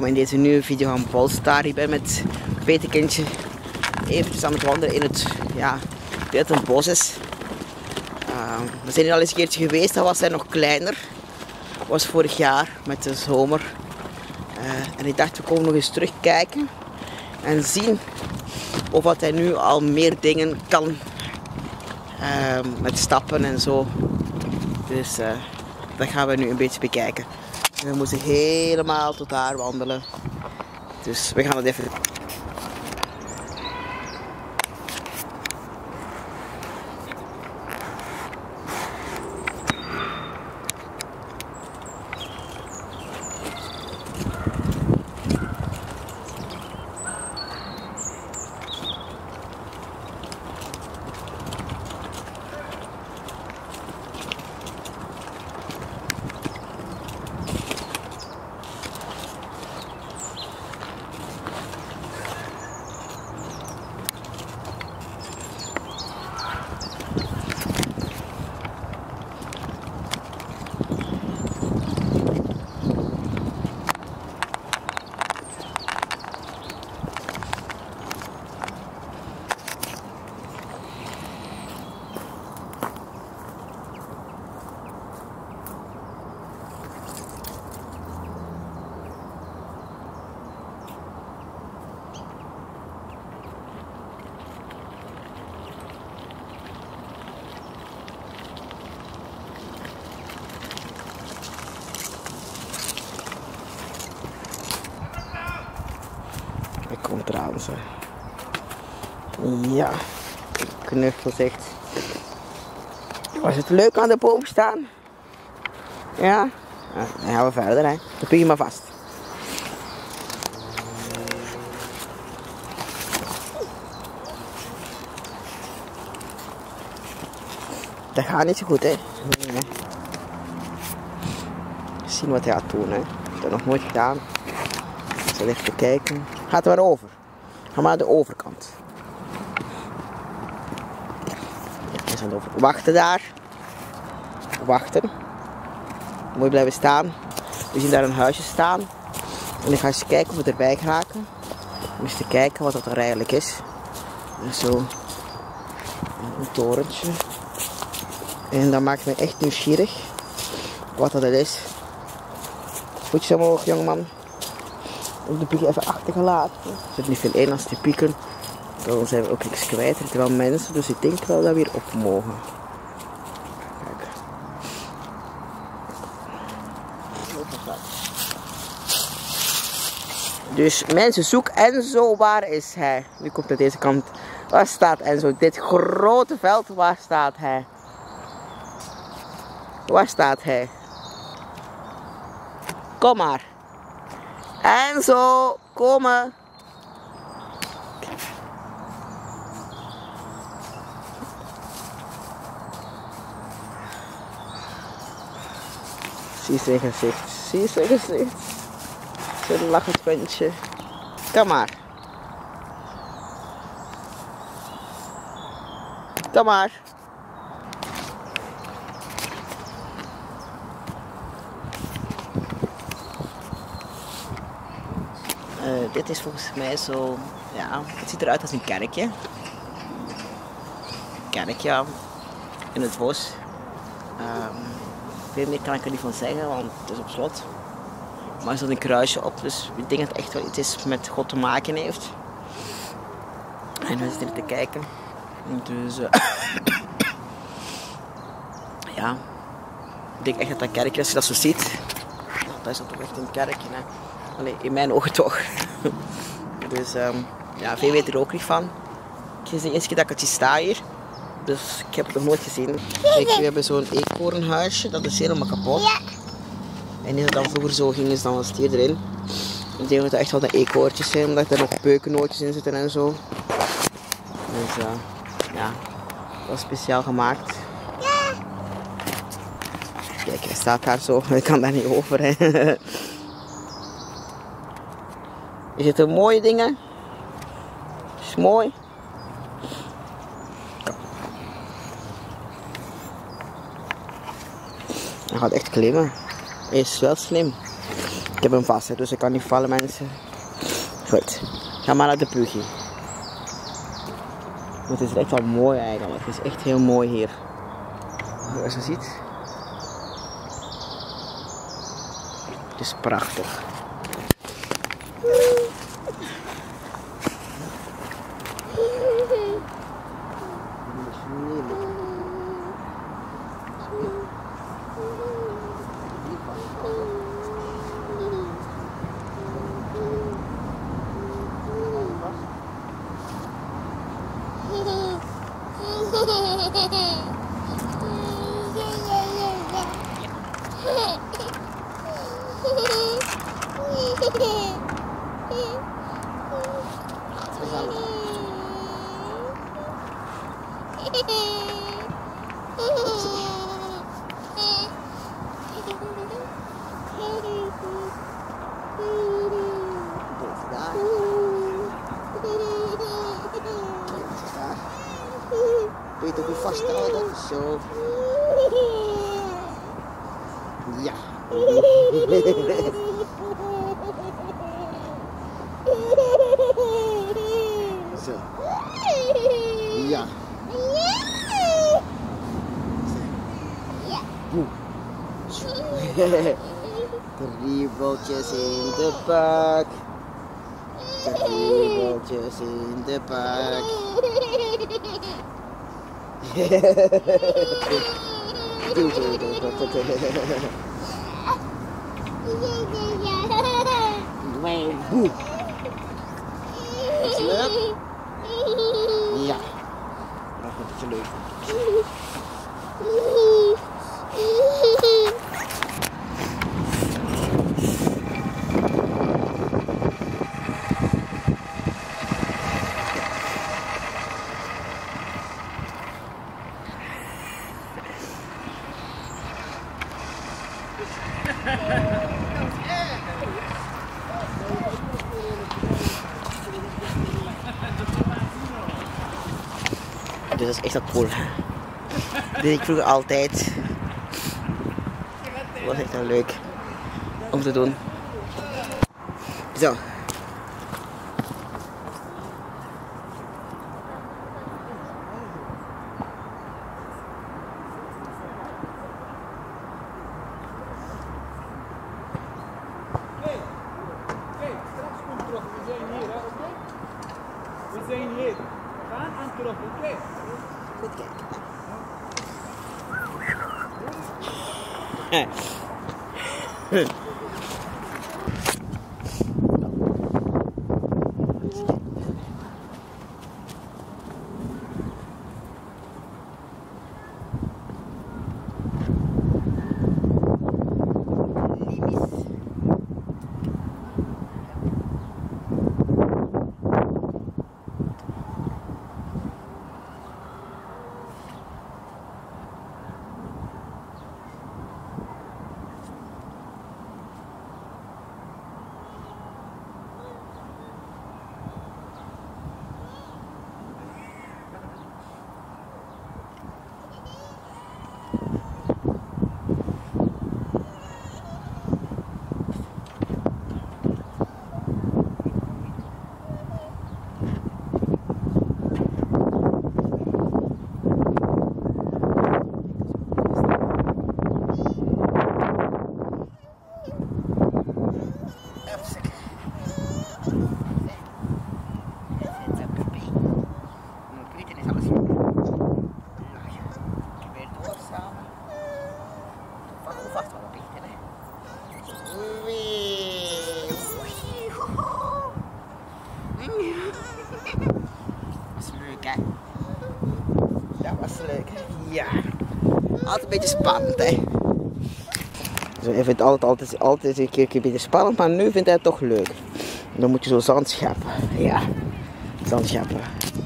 welkom in deze nieuwe video van Polestar. Ik ben met Peterkindje eventjes aan het wandelen in het, ja, dat het een bos is. We zijn hier al eens een keertje geweest, dat was hij nog kleiner. Dat was vorig jaar met de zomer. En ik dacht, we komen nog eens terugkijken en zien of wat hij nu al meer dingen kan met stappen en zo. Dus dat gaan we nu een beetje bekijken. En we moeten helemaal tot daar wandelen. Dus we gaan het even... Ik kom eraan, zo. Ja, knuffel zegt. Was het leuk aan de boom staan? Ja? Dan gaan we verder, hè. Dan pik je maar vast. Dat gaat niet zo goed, hè. Nee. Zien wat hij gaat doen, hè. Ik heb dat nog nooit gedaan. Ik zal even kijken. Gaat er maar over. Ga maar aan de overkant. Ja, hij is aan de overkant. Wachten daar. Wachten. Mooi blijven staan. We zien daar een huisje staan. En ik ga eens kijken of we erbij geraken. Om eens te kijken wat dat er eigenlijk is. En zo. Een torentje. En dat maakt me echt nieuwsgierig. Wat dat is. Voetjes omhoog, jongeman. Ook de pieken even achtergelaten. Er zit niet veel in als die pieken. Dan zijn we ook niks kwijt. Er zijn wel mensen, dus ik denk wel dat we hier op mogen. Kijk. Dus mensen, zoek Enzo. Waar is hij? Nu komt hij deze kant. Waar staat Enzo? Dit grote veld, waar staat hij? Waar staat hij? Kom maar. Enzo, komen. Zie zijn gezicht, zie zijn gezicht. Zo'n lachend ventje. Kom maar. Kom maar. Dit is volgens mij zo, ja, het ziet eruit als een kerkje. Kerkje in het bos. Veel meer kan ik er niet van zeggen, want het is op slot. Maar er staat een kruisje op, dus ik denk dat het echt wel iets is met God te maken heeft. En we zitten er te kijken. Dus ja, ik denk echt dat dat kerkje is, als je dat zo ziet. Dat is dan toch echt een kerkje, hè. Allee, in mijn ogen toch. Dus ja, veel weet er ook niet van. Het is de eerste keer dat ik het zie staan hier. Dus ik heb het nog nooit gezien. Kijk, we hebben zo'n eekhoornhuisje, dat is helemaal kapot. En als het dan vroeger zo ging, is dan een stier erin. Ik denk dat het echt wel de eekhoortjes zijn, omdat er nog peukennootjes in zitten en zo. Dus ja, dat is speciaal gemaakt. Kijk, hij staat daar zo, ik kan daar niet over. Hè. Is het een mooie dingen? Is mooi. Hij gaat echt klimmen. Hij is wel slim. heb hem vast, hè, dus ik kan niet vallen, mensen. Goed, ga maar naar de buggy. Het is echt wel mooi eigenlijk. Het is echt heel mooi hier. Zoals je ziet. Het is prachtig. Kun je het ook weer vasthouden? Zo. Ja. Zo. Ja. Kriebeltjes in de buik. Kriebeltjes in de buik. Doe. Boe. Is het leuk? Ja. Dat is een beetje leuk. Dus dat is echt wel cool. Dit deed ik vroeger altijd. Dat was echt wel leuk om te doen. Zo. We zijn hier. We gaan aan terug, oké? Goed kijken. Dat was leuk. Ja. Altijd een beetje spannend, hè. Dus ik vind het altijd een keer een beetje spannend, maar nu vindt hij het toch leuk. Dan moet je zo zand scheppen. Ja, zand scheppen.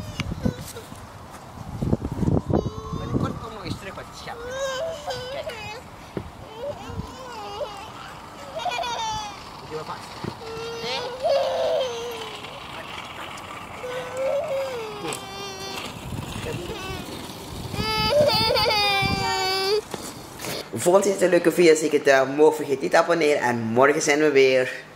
Binnenkort kom nog eens terug wat te scheppen. Kijk. Doe maar vast. Vond je het een leuke video? Zeker duim omhoog. Vergeet niet te abonneren. En morgen zijn we weer.